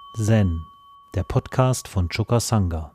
Zen, der Podcast von Choka Sangha.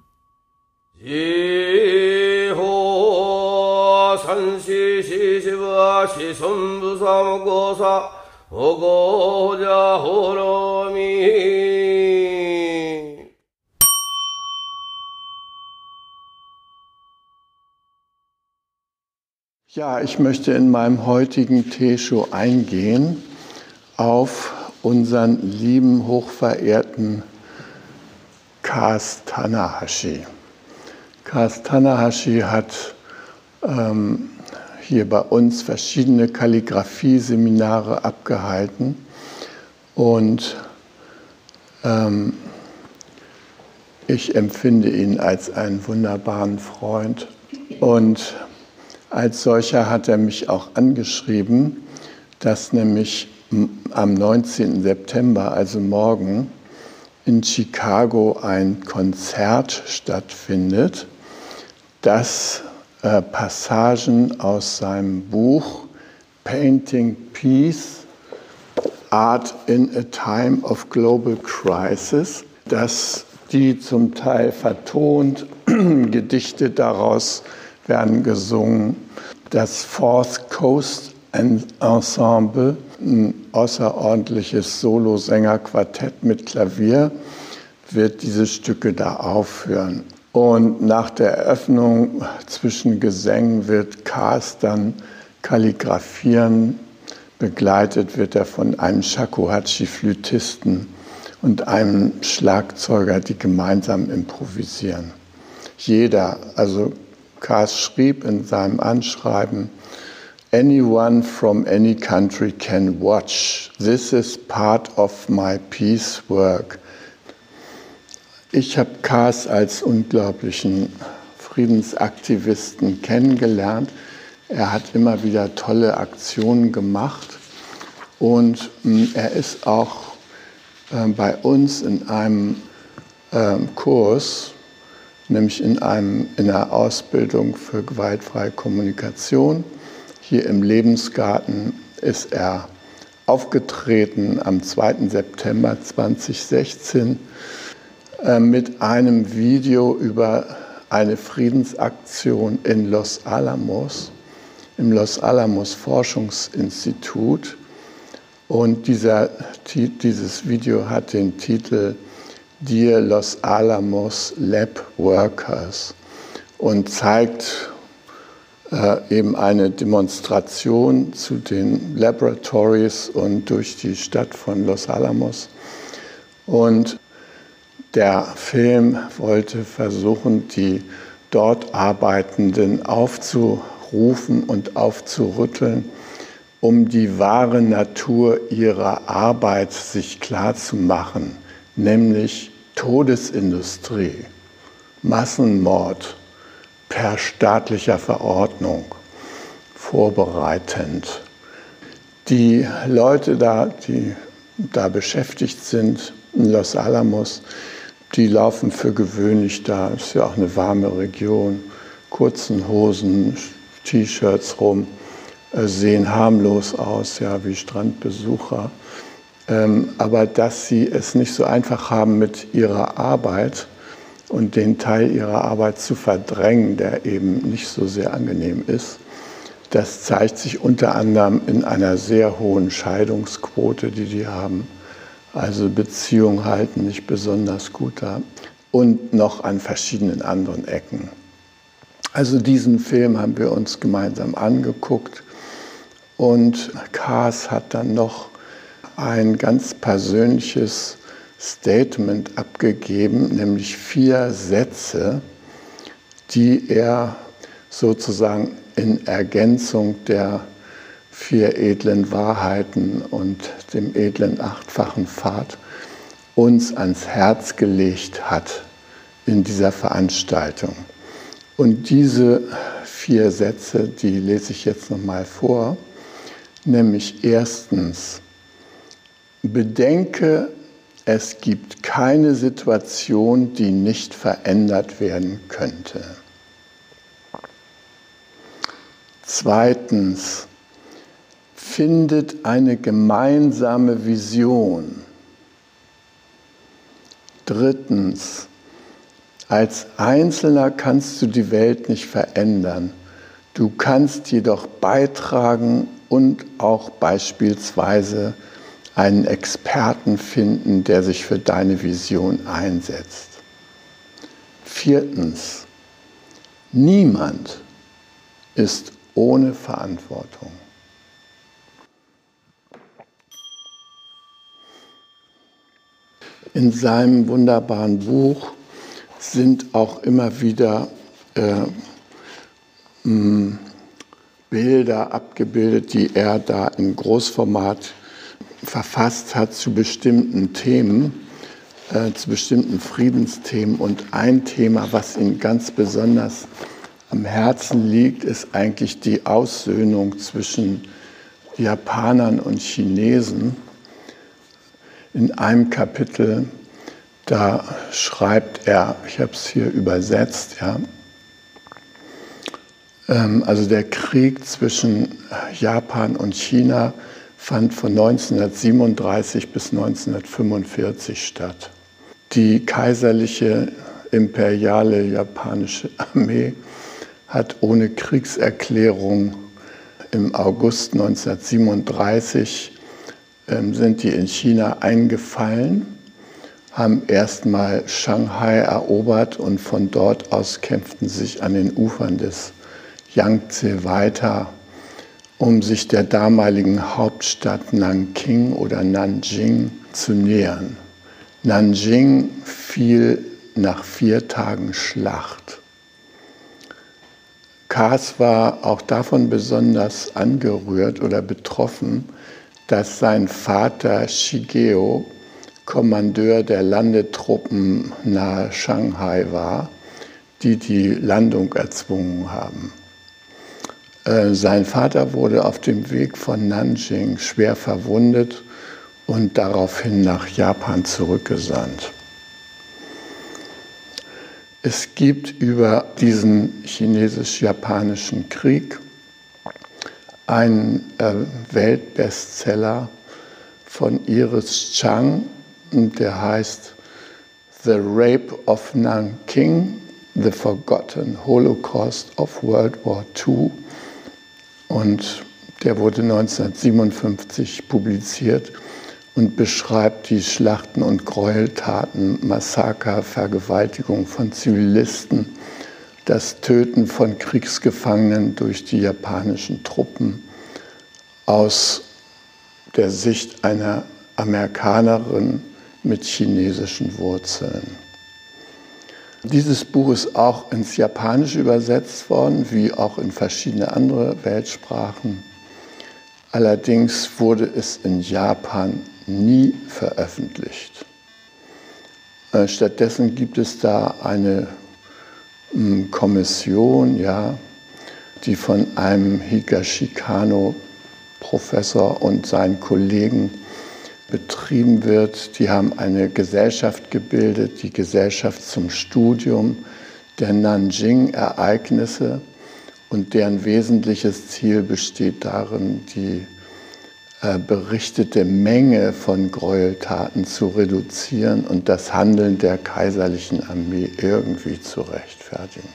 Ja, ich möchte in meinem heutigen Teeshow eingehen auf unseren lieben, hochverehrten Kas Tanahashi. Kas Tanahashi hat hier bei uns verschiedene Kalligraphie-Seminare abgehalten und ich empfinde ihn als einen wunderbaren Freund und als solcher hat er mich auch angeschrieben, dass nämlich am 19. September, also morgen, in Chicago ein Konzert stattfindet, das Passagen aus seinem Buch Painting Peace, Art in a Time of Global Crisis, dass die zum Teil vertont, Gedichte daraus werden gesungen. Das Fourth Coast Ensemble, ein außerordentliches Solosängerquartett mit Klavier, wird diese Stücke da aufführen. Und nach der Eröffnung zwischen Gesängen wird Kas dann kalligraphieren. Begleitet wird er von einem Shakuhachi-Flötisten und einem Schlagzeuger, die gemeinsam improvisieren. Jeder, also Kas schrieb in seinem Anschreiben, "Anyone from any country can watch. This is part of my peace work." Ich habe Kas als unglaublichen Friedensaktivisten kennengelernt. Er hat immer wieder tolle Aktionen gemacht und er ist auch bei uns in einem Kurs, nämlich in einer Ausbildung für gewaltfreie Kommunikation. Hier im Lebensgarten ist er aufgetreten am 2. September 2016 mit einem Video über eine Friedensaktion in Los Alamos, im Los Alamos Forschungsinstitut. Und dieses Video hat den Titel Dear Los Alamos Lab Workers und zeigt eben eine Demonstration zu den Laboratories und durch die Stadt von Los Alamos. Und der Film wollte versuchen, die dort Arbeitenden aufzurufen und aufzurütteln, um die wahre Natur ihrer Arbeit sich klarzumachen, nämlich Todesindustrie, Massenmord per staatlicher Verordnung, vorbereitend. Die Leute die da beschäftigt sind in Los Alamos, die laufen für gewöhnlich da, ist ja auch eine warme Region, kurzen Hosen, T-Shirts rum, sehen harmlos aus, ja, wie Strandbesucher. Aber dass sie es nicht so einfach haben mit ihrer Arbeit und den Teil ihrer Arbeit zu verdrängen, der eben nicht so sehr angenehm ist, das zeigt sich unter anderem in einer sehr hohen Scheidungsquote, die haben. Also Beziehungen halten nicht besonders gut da und noch an verschiedenen anderen Ecken. Also diesen Film haben wir uns gemeinsam angeguckt und Kas hat dann noch ein ganz persönliches Statement abgegeben, nämlich 4 Sätze, die er sozusagen in Ergänzung der 4 edlen Wahrheiten und dem edlen 8-fachen Pfad uns ans Herz gelegt hat in dieser Veranstaltung. Und diese 4 Sätze, die lese ich jetzt nochmal vor, nämlich erstens: Bedenke, es gibt keine Situation, die nicht verändert werden könnte. Zweitens: Findet eine gemeinsame Vision. Drittens, als Einzelner kannst du die Welt nicht verändern. Du kannst jedoch beitragen und auch beispielsweise einen Experten finden, der sich für deine Vision einsetzt. Viertens, niemand ist ohne Verantwortung. In seinem wunderbaren Buch sind auch immer wieder Bilder abgebildet, die er da in Großformat verfasst hat zu bestimmten Themen, zu bestimmten Friedensthemen. Und ein Thema, was ihm ganz besonders am Herzen liegt, ist eigentlich die Aussöhnung zwischen Japanern und Chinesen. In einem Kapitel, da schreibt er, ich habe es hier übersetzt, ja, also der Krieg zwischen Japan und China fand von 1937 bis 1945 statt. Die kaiserliche imperiale japanische Armee hat ohne Kriegserklärung im August 1937 sind die in China eingefallen, haben erstmal Shanghai erobert und von dort aus kämpften sich an den Ufern des Yangtze weiter, um sich der damaligen Hauptstadt Nanking oder Nanjing zu nähern. Nanjing fiel nach 4 Tagen Schlacht. Kaas war auch davon besonders angerührt oder betroffen, dass sein Vater Shigeo Kommandeur der Landetruppen nahe Shanghai war, die die Landung erzwungen haben. Sein Vater wurde auf dem Weg von Nanjing schwer verwundet und daraufhin nach Japan zurückgesandt. Es gibt über diesen chinesisch-japanischen Krieg einen Weltbestseller von Iris Chang, der heißt The Rape of Nanking, The Forgotten Holocaust of World War II. Und der wurde 1957 publiziert und beschreibt die Schlachten und Gräueltaten, Massaker, Vergewaltigung von Zivilisten, das Töten von Kriegsgefangenen durch die japanischen Truppen aus der Sicht einer Amerikanerin mit chinesischen Wurzeln. Dieses Buch ist auch ins Japanische übersetzt worden, wie auch in verschiedene andere Weltsprachen. Allerdings wurde es in Japan nie veröffentlicht. Stattdessen gibt es da eine Kommission, ja, die von einem Higashikano-Professor und seinen Kollegen betrieben wird. Die haben eine Gesellschaft gebildet, die Gesellschaft zum Studium der Nanjing-Ereignisse, und deren wesentliches Ziel besteht darin, die berichtete Menge von Gräueltaten zu reduzieren und das Handeln der kaiserlichen Armee irgendwie zu rechtfertigen.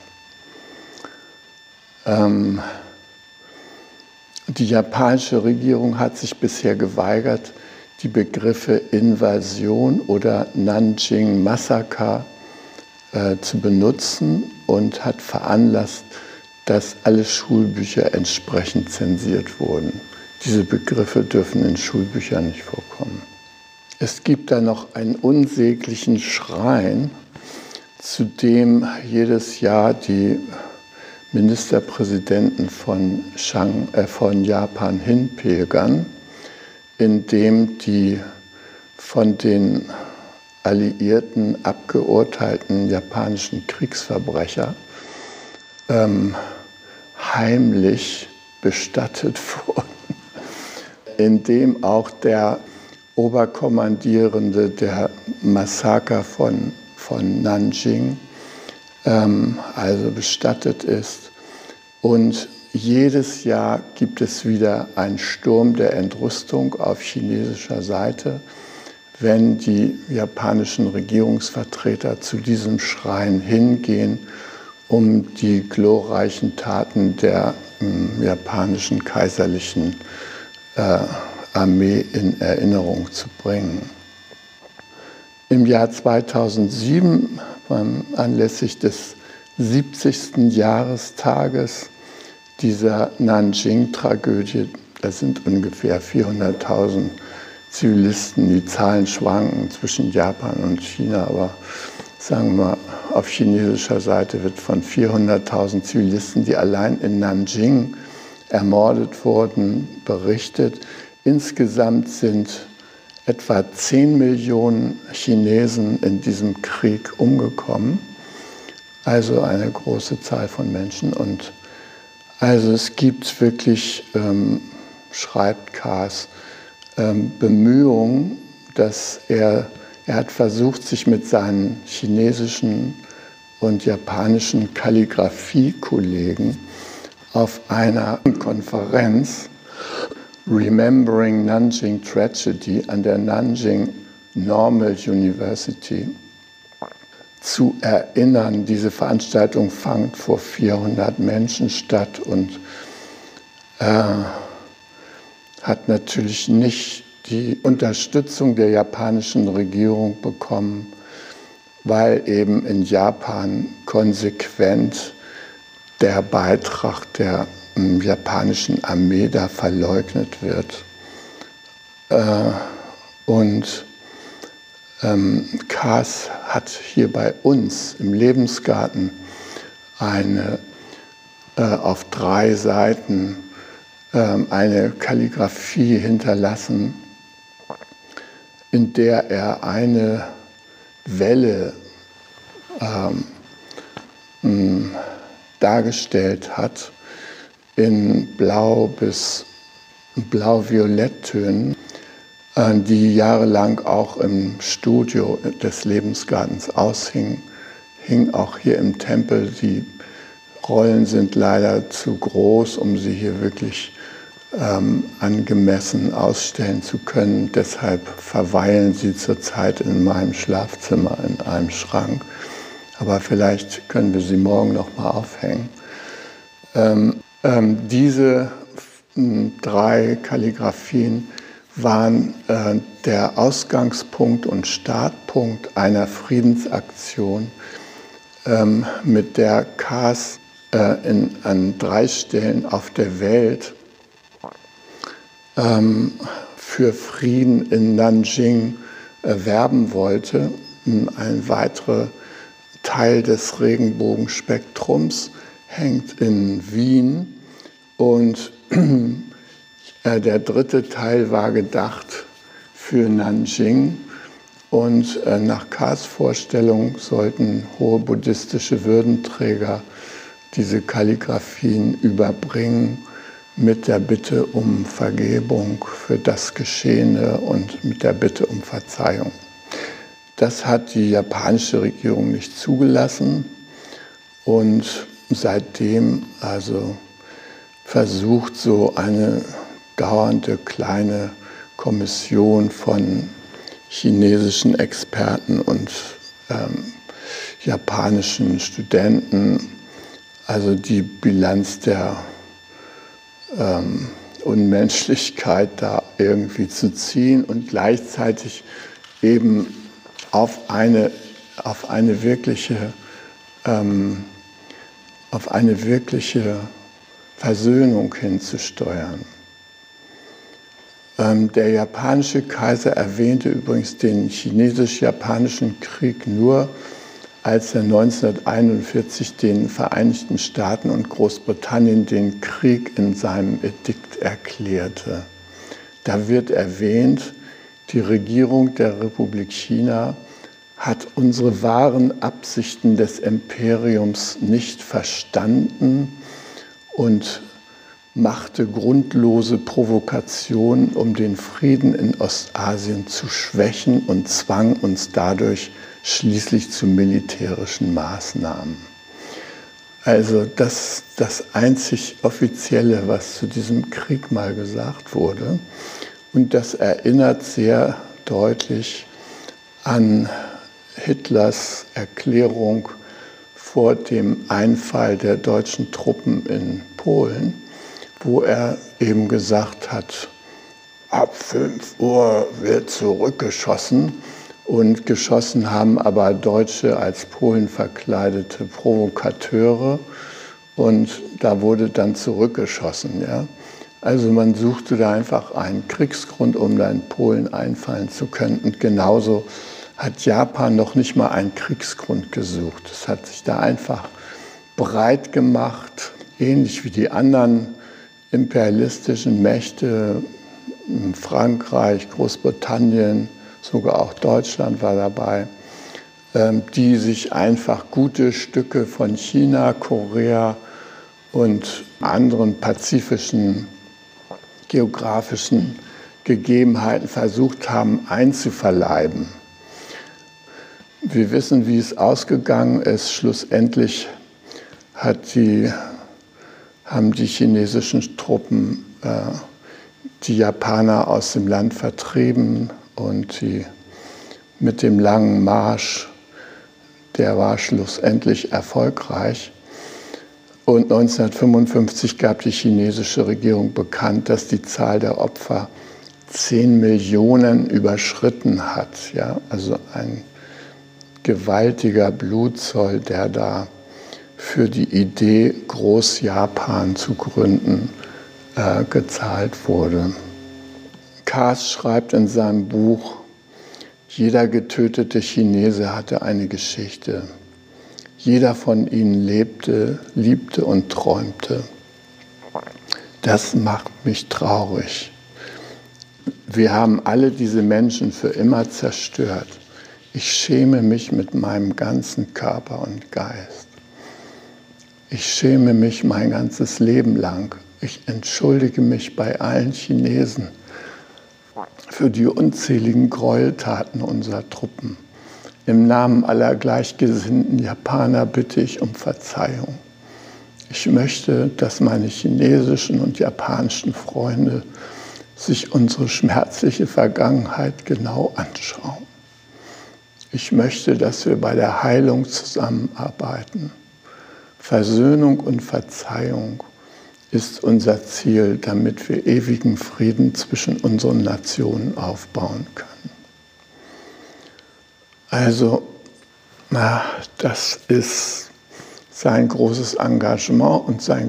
Die japanische Regierung hat sich bisher geweigert, die Begriffe Invasion oder Nanjing-Massaker zu benutzen und hat veranlasst, dass alle Schulbücher entsprechend zensiert wurden. Diese Begriffe dürfen in Schulbüchern nicht vorkommen. Es gibt da noch einen unsäglichen Schrein, zu dem jedes Jahr die Ministerpräsidenten von Japan hinpilgern, in dem die von den Alliierten abgeurteilten japanischen Kriegsverbrecher heimlich bestattet wurden, in dem auch der Oberkommandierende der Massaker von Nanjing also bestattet ist. Und jedes Jahr gibt es wieder einen Sturm der Entrüstung auf chinesischer Seite, wenn die japanischen Regierungsvertreter zu diesem Schrein hingehen, um die glorreichen Taten der japanischen kaiserlichen Armee in Erinnerung zu bringen. Im Jahr 2007, anlässlich des 70. Jahrestages dieser Nanjing-Tragödie, da sind ungefähr 400.000 Zivilisten, die Zahlen schwanken zwischen Japan und China, aber sagen wir mal, auf chinesischer Seite wird von 400.000 Zivilisten, die allein in Nanjing ermordet wurden, berichtet. Insgesamt sind etwa 10 Millionen Chinesen in diesem Krieg umgekommen, also eine große Zahl von Menschen. Und also es gibt wirklich, schreibt Kaas, Bemühungen, dass er hat versucht, sich mit seinen chinesischen und japanischen Kalligraphie-Kollegen auf einer Konferenz Remembering Nanjing Tragedy an der Nanjing Normal University zu erinnern. Diese Veranstaltung fand vor 400 Menschen statt und hat natürlich nicht die Unterstützung der japanischen Regierung bekommen, weil eben in Japan konsequent der Beitrag der japanischen Armee da verleugnet wird. Kaas hat hier bei uns im Lebensgarten auf 3 Seiten eine Kalligraphie hinterlassen, in der er eine Welle dargestellt hat in Blau bis Blau-Violett-Tönen, die jahrelang auch im Studio des Lebensgartens aushing, hing auch hier im Tempel. Die Rollen sind leider zu groß, um sie hier wirklich angemessen ausstellen zu können. Deshalb verweilen sie zurzeit in meinem Schlafzimmer in einem Schrank. Aber vielleicht können wir sie morgen noch mal aufhängen. Diese 3 Kalligraphien waren der Ausgangspunkt und Startpunkt einer Friedensaktion, mit der Kaas an 3 Stellen auf der Welt für Frieden in Nanjing werben wollte. Ein weiterer Teil des Regenbogenspektrums hängt in Wien und der 3. Teil war gedacht für Nanjing und nach Kaas Vorstellung sollten hohe buddhistische Würdenträger diese Kalligraphien überbringen mit der Bitte um Vergebung für das Geschehene und mit der Bitte um Verzeihung. Das hat die japanische Regierung nicht zugelassen und seitdem also versucht so eine dauernde kleine Kommission von chinesischen Experten und japanischen Studenten, also die Bilanz der Unmenschlichkeit da irgendwie zu ziehen und gleichzeitig eben auf eine wirkliche Versöhnung hinzusteuern. Der japanische Kaiser erwähnte übrigens den chinesisch-japanischen Krieg nur, als er 1941 den Vereinigten Staaten und Großbritannien den Krieg in seinem Edikt erklärte. Da wird erwähnt, die Regierung der Republik China hat unsere wahren Absichten des Imperiums nicht verstanden und machte grundlose Provokationen, um den Frieden in Ostasien zu schwächen und zwang uns dadurch schließlich zu militärischen Maßnahmen. Also das einzig Offizielle, was zu diesem Krieg mal gesagt wurde. Und das erinnert sehr deutlich an Hitlers Erklärung vor dem Einfall der deutschen Truppen in Polen, wo er eben gesagt hat, ab 5 Uhr wird zurückgeschossen. Und geschossen haben aber Deutsche als Polen verkleidete Provokateure. Und da wurde dann zurückgeschossen. Ja? Also man suchte da einfach einen Kriegsgrund, um da in Polen einfallen zu können. Und genauso hat Japan noch nicht mal einen Kriegsgrund gesucht. Es hat sich da einfach breit gemacht, ähnlich wie die anderen imperialistischen Mächte, Frankreich, Großbritannien, sogar auch Deutschland war dabei, die sich einfach gute Stücke von China, Korea und anderen pazifischen geografischen Gegebenheiten versucht haben einzuverleiben. Wir wissen, wie es ausgegangen ist. Schlussendlich haben die chinesischen Truppen die Japaner aus dem Land vertrieben und mit dem langen Marsch, der war schlussendlich erfolgreich. Und 1955 gab die chinesische Regierung bekannt, dass die Zahl der Opfer 10 Millionen überschritten hat. Ja? Also ein gewaltiger Blutzoll, der da für die Idee, Groß-Japan zu gründen, gezahlt wurde. Kaas schreibt in seinem Buch, jeder getötete Chinese hatte eine Geschichte. Jeder von ihnen lebte, liebte und träumte. Das macht mich traurig. Wir haben alle diese Menschen für immer zerstört. Ich schäme mich mit meinem ganzen Körper und Geist. Ich schäme mich mein ganzes Leben lang. Ich entschuldige mich bei allen Chinesen für die unzähligen Gräueltaten unserer Truppen. Im Namen aller gleichgesinnten Japaner bitte ich um Verzeihung. Ich möchte, dass meine chinesischen und japanischen Freunde sich unsere schmerzliche Vergangenheit genau anschauen. Ich möchte, dass wir bei der Heilung zusammenarbeiten. Versöhnung und Verzeihung ist unser Ziel, damit wir ewigen Frieden zwischen unseren Nationen aufbauen können. Also, das ist sein großes Engagement und seine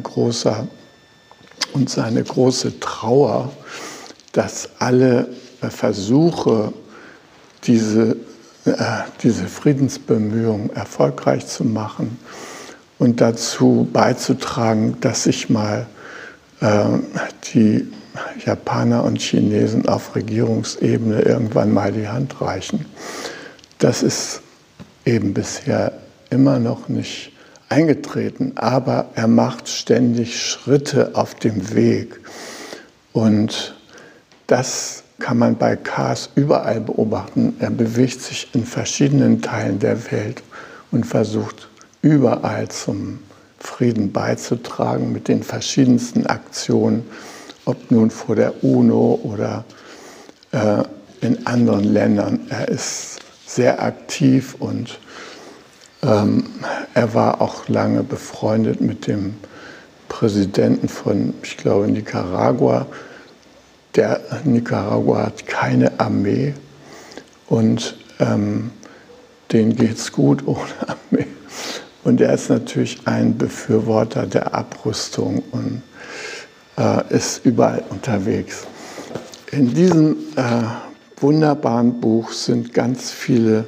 große Trauer, dass alle Versuche, diese Friedensbemühungen erfolgreich zu machen und dazu beizutragen, dass sich mal die Japaner und Chinesen auf Regierungsebene irgendwann mal die Hand reichen. Das ist eben bisher immer noch nicht eingetreten, aber er macht ständig Schritte auf dem Weg. Und das kann man bei Kaas überall beobachten. Er bewegt sich in verschiedenen Teilen der Welt und versucht überall zum Frieden beizutragen mit den verschiedensten Aktionen, ob nun vor der UNO oder in anderen Ländern. Er ist sehr aktiv und er war auch lange befreundet mit dem Präsidenten von, ich glaube, Nicaragua. Nicaragua hat keine Armee und denen geht es gut ohne Armee. Und er ist natürlich ein Befürworter der Abrüstung und ist überall unterwegs. In diesem wunderbaren Buch sind ganz viele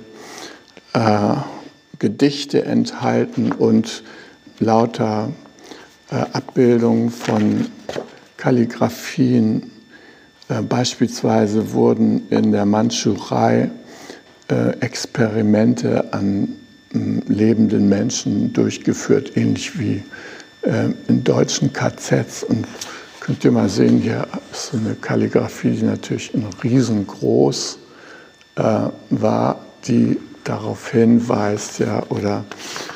Gedichte enthalten und lauter Abbildungen von Kalligraphien. Beispielsweise wurden in der Mandschurei Experimente an lebenden Menschen durchgeführt, ähnlich wie in deutschen KZs. Und könnt ihr mal sehen, hier ist so eine Kalligraphie, die natürlich riesengroß war, die darauf hinweist, ja, oder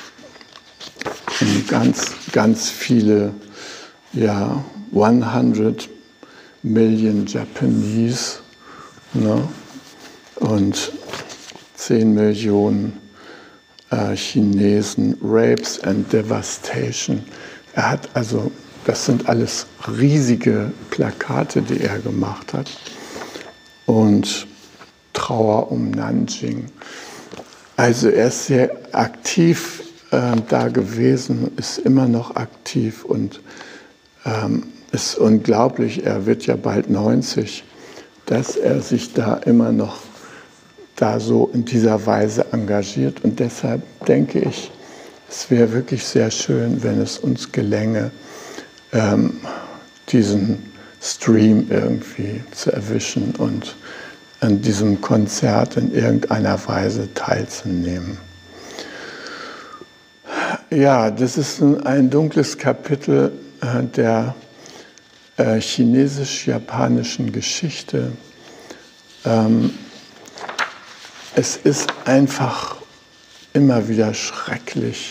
ganz, ganz viele, ja, 100 Million Japanese, ne? Und 10 Millionen Chinesen, Rapes and Devastation. Er hat also, das sind alles riesige Plakate, die er gemacht hat. Und Trauer um Nanjing. Also er ist sehr aktiv da gewesen, ist immer noch aktiv und ist unglaublich, er wird ja bald 90, dass er sich da immer noch da so in dieser Weise engagiert. Und deshalb denke ich, es wäre wirklich sehr schön, wenn es uns gelänge, diesen Stream irgendwie zu erwischen und an diesem Konzert in irgendeiner Weise teilzunehmen. Ja, das ist ein dunkles Kapitel der chinesisch-japanischen Geschichte. Es ist einfach immer wieder schrecklich,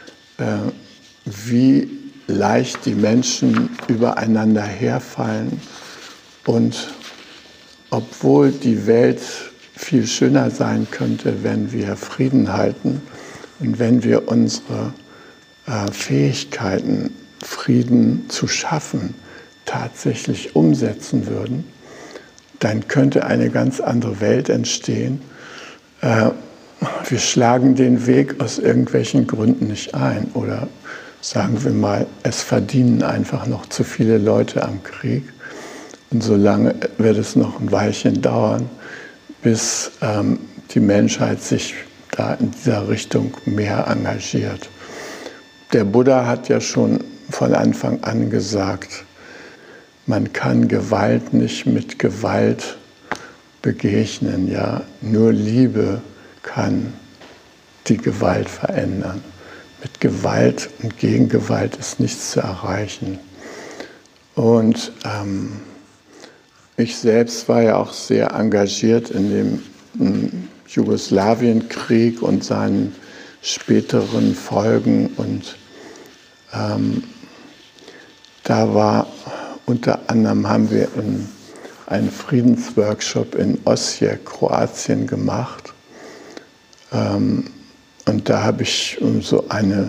wie leicht die Menschen übereinander herfallen. Und obwohl die Welt viel schöner sein könnte, wenn wir Frieden halten und wenn wir unsere Fähigkeiten, Frieden zu schaffen, tatsächlich umsetzen würden, dann könnte eine ganz andere Welt entstehen. Wir schlagen den Weg aus irgendwelchen Gründen nicht ein. Oder sagen wir mal, es verdienen einfach noch zu viele Leute am Krieg. Und solange wird es noch ein Weilchen dauern, bis die Menschheit sich da in dieser Richtung mehr engagiert. Der Buddha hat ja schon von Anfang an gesagt, man kann Gewalt nicht mit Gewalt begegnen. Ja? Nur Liebe kann die Gewalt verändern. Mit Gewalt und Gegengewalt ist nichts zu erreichen. Und ich selbst war ja auch sehr engagiert in dem Jugoslawienkrieg und seinen späteren Folgen. Und da war unter anderem, haben wir einen Friedensworkshop in Osijek, Kroatien gemacht. Und da habe ich so eine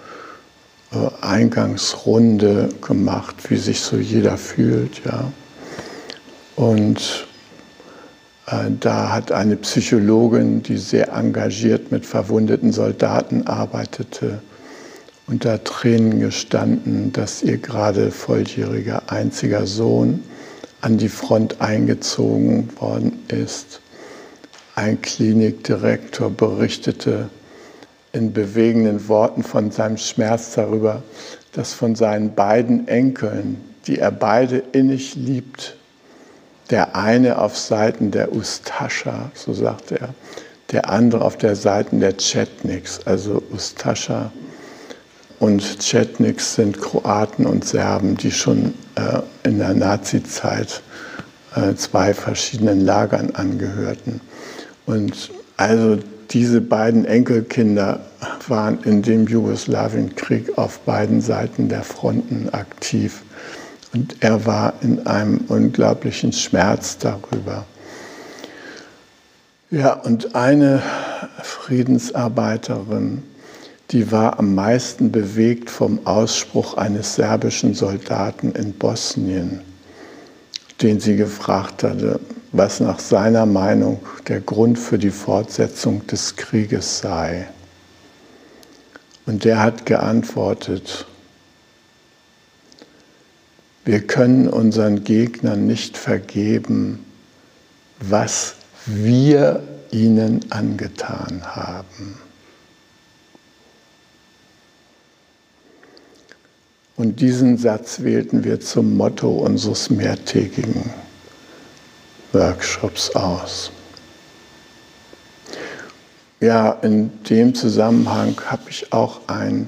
Eingangsrunde gemacht, wie sich so jeder fühlt. Ja. Und da hat eine Psychologin, die sehr engagiert mit verwundeten Soldaten arbeitete, unter Tränen gestanden, dass ihr gerade volljähriger einziger Sohn an die Front eingezogen worden ist. Ein Klinikdirektor berichtete in bewegenden Worten von seinem Schmerz darüber, dass von seinen beiden Enkeln, die er beide innig liebt, der eine auf Seiten der Ustascha, so sagte er, der andere auf der Seiten der Chetniks, also Ustascha und Chetniks sind Kroaten und Serben, die schon in der Nazizeit 2 verschiedenen Lagern angehörten. Und also diese beiden Enkelkinder waren in dem Jugoslawienkrieg auf beiden Seiten der Fronten aktiv. Und er war in einem unglaublichen Schmerz darüber. Ja, und eine Friedensarbeiterin, die war am meisten bewegt vom Ausspruch eines serbischen Soldaten in Bosnien, den sie gefragt hatte, was nach seiner Meinung der Grund für die Fortsetzung des Krieges sei. Und der hat geantwortet, wir können unseren Gegnern nicht vergeben, was wir ihnen angetan haben. Und diesen Satz wählten wir zum Motto unseres mehrtägigen Workshops aus. Ja, in dem Zusammenhang habe ich auch ein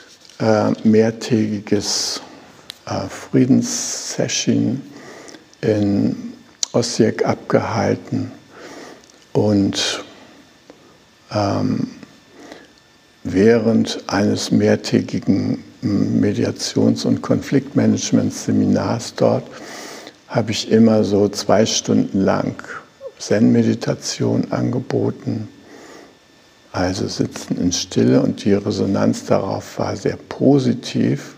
mehrtägiges Friedenssession in Osijek abgehalten und während eines mehrtägigen Mediations- und Konfliktmanagementseminars dort habe ich immer so 2 Stunden lang Zen-Meditation angeboten also Sitzen in Stille, und die Resonanz darauf war sehr positiv.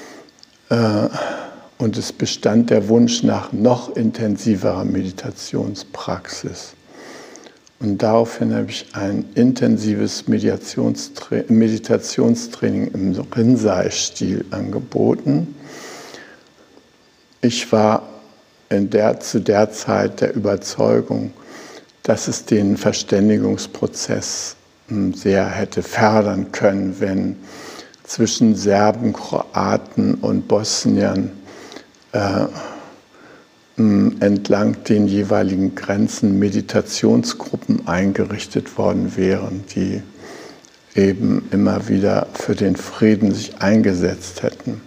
Und es bestand der Wunsch nach noch intensiverer Meditationspraxis. Und daraufhin habe ich ein intensives Meditationstraining im Rinzai-Stil angeboten. Ich war zu der Zeit der Überzeugung, dass es den Verständigungsprozess sehr hätte fördern können, wenn zwischen Serben, Kroaten und Bosniern entlang den jeweiligen Grenzen Meditationsgruppen eingerichtet worden wären, die eben immer wieder für den Frieden sich eingesetzt hätten.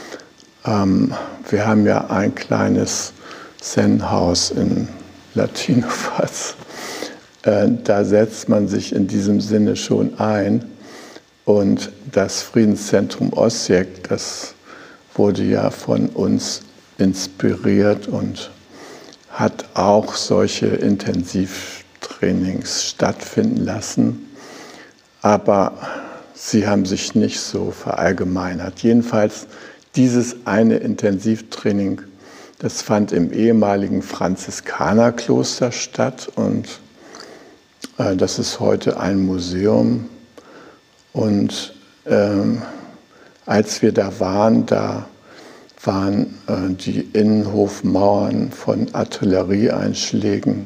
Wir haben ja ein kleines Zen-Haus in Latinovac. Da setzt man sich in diesem Sinne schon ein. Und das Friedenszentrum Osijek, das wurde ja von uns inspiriert und hat auch solche Intensivtrainings stattfinden lassen. Aber sie haben sich nicht so verallgemeinert. Jedenfalls dieses eine Intensivtraining, das fand im ehemaligen Franziskanerkloster statt, und das ist heute ein Museum. Und als wir da waren die Innenhofmauern von Artillerieeinschlägen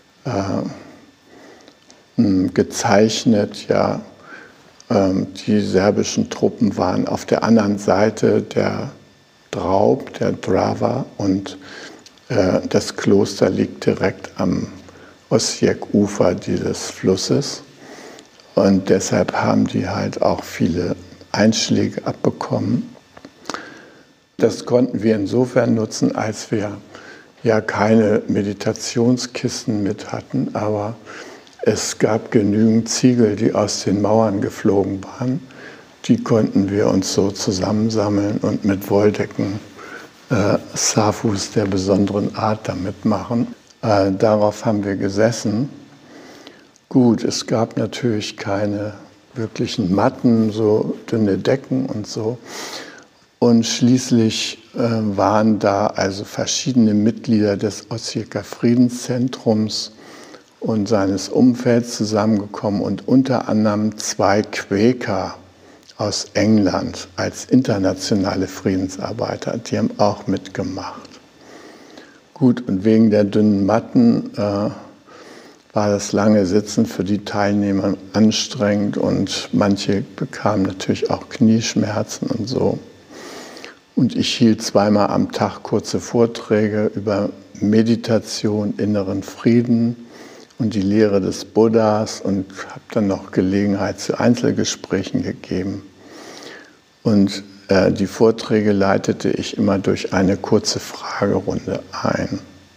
gezeichnet. Ja, die serbischen Truppen waren auf der anderen Seite der Draub, der Drava, und das Kloster liegt direkt am Osijek-Ufer dieses Flusses. Und deshalb haben die halt auch viele Einschläge abbekommen. Das konnten wir insofern nutzen, als wir ja keine Meditationskissen mit hatten, aber es gab genügend Ziegel, die aus den Mauern geflogen waren. Die konnten wir uns so zusammensammeln und mit Wolldecken Safus der besonderen Art damit machen. Darauf haben wir gesessen. Gut, es gab natürlich keine wirklichen Matten, so dünne Decken und so. Und schließlich waren da also verschiedene Mitglieder des Osijeker Friedenszentrums und seines Umfelds zusammengekommen, und unter anderem 2 Quäker aus England als internationale Friedensarbeiter. Die haben auch mitgemacht. Gut, und wegen der dünnen Matten war das lange Sitzen für die Teilnehmer anstrengend, und manche bekamen natürlich auch Knieschmerzen und so. Und ich hielt 2-mal am Tag kurze Vorträge über Meditation, inneren Frieden und die Lehre des Buddhas, und habe dann noch Gelegenheit zu Einzelgesprächen gegeben. Und die Vorträge leitete ich immer durch eine kurze Fragerunde ein.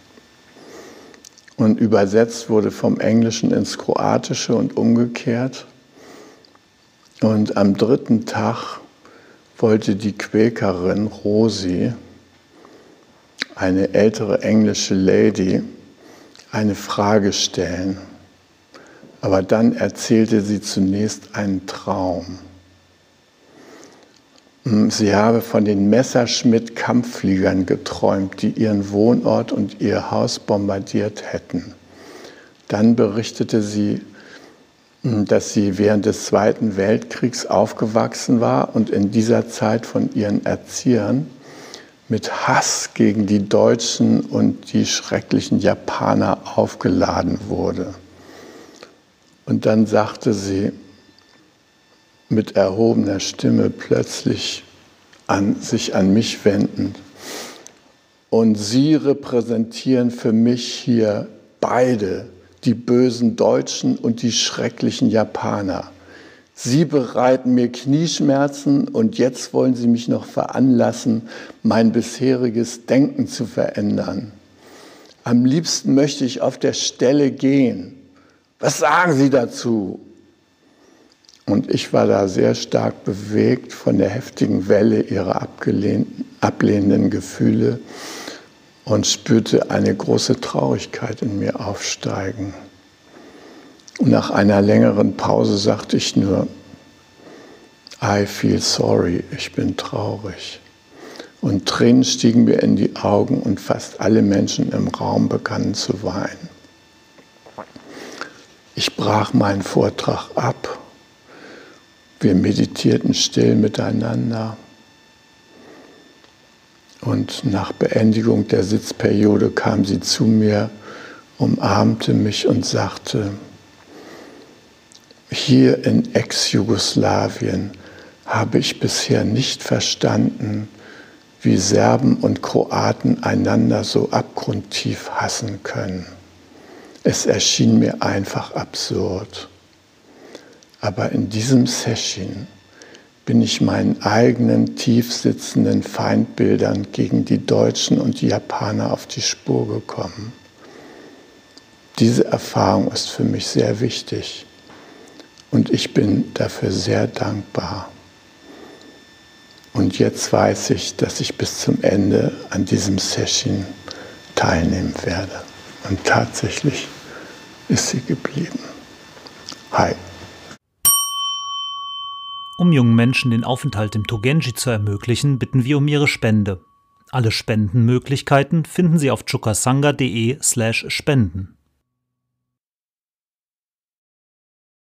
Und übersetzt wurde vom Englischen ins Kroatische und umgekehrt. Und am 3. Tag wollte die Quäkerin Rosi, eine ältere englische Lady, eine Frage stellen. Aber dann erzählte sie zunächst einen Traum. Sie habe von den Messerschmitt-Kampffliegern geträumt, die ihren Wohnort und ihr Haus bombardiert hätten. Dann berichtete sie, dass sie während des Zweiten Weltkriegs aufgewachsen war und in dieser Zeit von ihren Erziehern mit Hass gegen die Deutschen und die schrecklichen Japaner aufgeladen wurde. Und dann sagte sie mit erhobener Stimme plötzlich sich an mich wendend: Und Sie repräsentieren für mich hier beide, die bösen Deutschen und die schrecklichen Japaner. Sie bereiten mir Knieschmerzen, und jetzt wollen Sie mich noch veranlassen, mein bisheriges Denken zu verändern. Am liebsten möchte ich auf der Stelle gehen. Was sagen Sie dazu? Und ich war da sehr stark bewegt von der heftigen Welle ihrer ablehnenden Gefühle und spürte eine große Traurigkeit in mir aufsteigen. Und nach einer längeren Pause sagte ich nur, I feel sorry, ich bin traurig. Und Tränen stiegen mir in die Augen und fast alle Menschen im Raum begannen zu weinen. Ich brach meinen Vortrag ab. Wir meditierten still miteinander. Und nach Beendigung der Sitzperiode kam sie zu mir, umarmte mich und sagte, hier in Ex-Jugoslawien habe ich bisher nicht verstanden, wie Serben und Kroaten einander so abgrundtief hassen können. Es erschien mir einfach absurd. Aber in diesem Session bin ich meinen eigenen tief sitzenden Feindbildern gegen die Deutschen und die Japaner auf die Spur gekommen. Diese Erfahrung ist für mich sehr wichtig und ich bin dafür sehr dankbar. Und jetzt weiß ich, dass ich bis zum Ende an diesem Session teilnehmen werde. Und tatsächlich ist sie geblieben. Hi. Um jungen Menschen den Aufenthalt im Tōgenji zu ermöglichen, bitten wir um ihre Spende. Alle Spendenmöglichkeiten finden Sie auf chukasanga.de/spenden.